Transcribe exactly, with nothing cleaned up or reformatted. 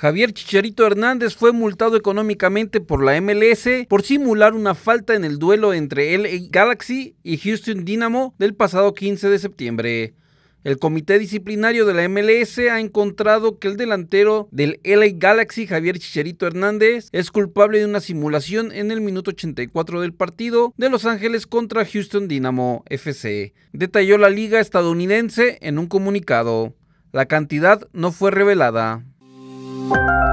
Javier Chicharito Hernández fue multado económicamente por la M L S por simular una falta en el duelo entre L A Galaxy y Houston Dynamo del pasado quince de septiembre. El comité disciplinario de la M L S ha encontrado que el delantero del L A Galaxy, Javier Chicharito Hernández, es culpable de una simulación en el minuto ochenta y cuatro del partido de Los Ángeles contra Houston Dynamo F C. Detalló la liga estadounidense en un comunicado. La cantidad no fue revelada.